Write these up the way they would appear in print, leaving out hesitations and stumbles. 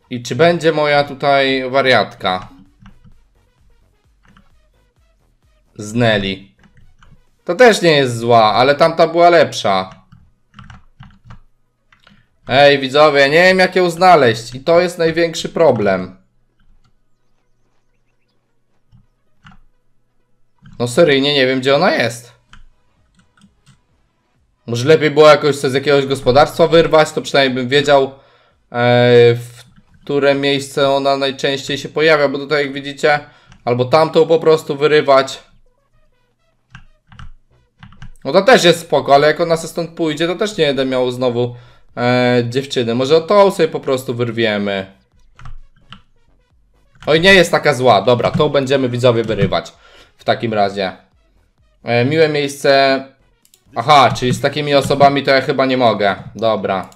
I czy będzie moja tutaj wariatka? Z Nelly. To też nie jest zła, ale tamta była lepsza. Ej, widzowie, nie wiem jak ją znaleźć. I to jest największy problem. No seryjnie nie wiem gdzie ona jest. Może lepiej było jakoś z jakiegoś gospodarstwa wyrwać, to przynajmniej bym wiedział w które miejsce ona najczęściej się pojawia, bo tutaj jak widzicie, albo tamtą po prostu wyrywać. No to też jest spoko, ale jak ona se stąd pójdzie, to też nie będę miał znowu dziewczyny. Może tą sobie po prostu wyrwiemy. Oj, nie jest taka zła. Dobra, tą będziemy widzowie wyrywać. W takim razie. Miłe miejsce. Aha, czyli z takimi osobami to ja chyba nie mogę. Dobra.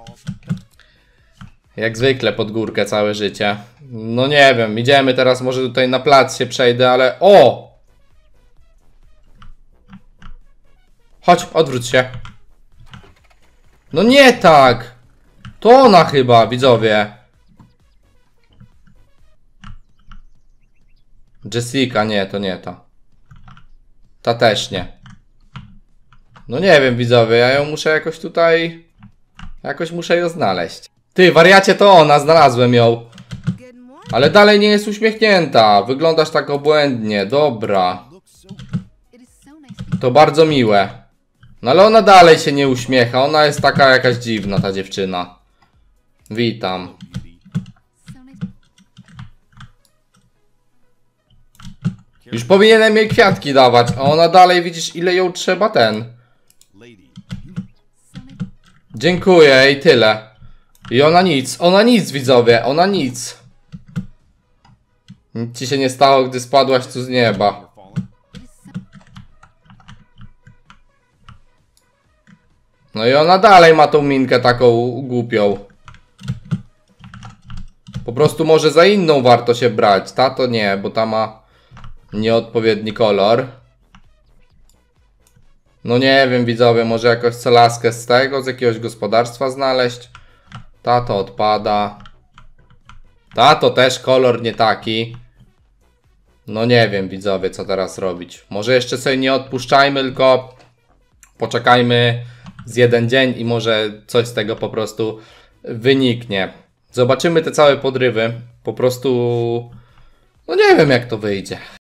Jak zwykle pod górkę całe życie. No nie wiem, idziemy teraz, może tutaj na plac się przejdę, ale... O! Chodź, odwróć się. No nie tak! To ona chyba, widzowie. Jessica, nie, to nie ta. Ta też nie. No nie wiem, widzowie, ja ją muszę jakoś tutaj... Jakoś muszę ją znaleźć. Ty, wariacie, to ona, znalazłem ją. Ale dalej nie jest uśmiechnięta. Wyglądasz tak obłędnie, dobra. To bardzo miłe. No ale ona dalej się nie uśmiecha. Ona jest taka jakaś dziwna, ta dziewczyna. Witam. Już powinienem jej kwiatki dawać, a ona dalej, widzisz, ile ją trzeba ten. Dziękuję i tyle. I ona nic, widzowie, ona nic. Nic ci się nie stało, gdy spadłaś tu z nieba. No i ona dalej ma tą minkę taką głupią. Po prostu może za inną warto się brać. Ta to nie, bo ta ma nieodpowiedni kolor. No nie wiem, widzowie, może jakoś co laskę z tego, z jakiegoś gospodarstwa znaleźć. Ta to odpada. Ta to też kolor nie taki. No nie wiem, widzowie, co teraz robić. Może jeszcze sobie nie odpuszczajmy, tylko poczekajmy z jeden dzień i może coś z tego po prostu wyniknie. Zobaczymy te całe podrywy. Po prostu... No nie wiem jak to wyjdzie.